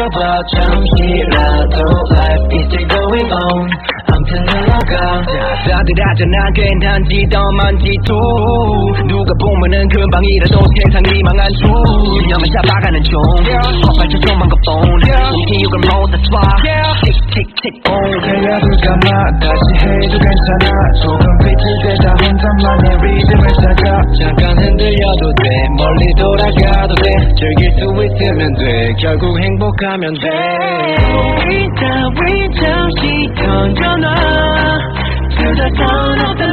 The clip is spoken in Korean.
지켜봐 잠시라도 Life is still going on 아무튼 흘러가 다들 하잖아 괜한지 더 많지도 누가 보면은 금방이라도 세상이 망한 중 유명한 잡아가는 중 헛발쳐 조만 것뿐 이유를 못 다 쏴 틱틱틱 달려볼까 마 다시 해도 괜찮아 조금 비틀대다 혼자만의 리듬을 찾아 잠깐 흔들려도 돼 멀리 돌아가도 돼 즐길 수 있으면 돼 결국 행복하면 돼 We 잠시 던져놔 To the sound of the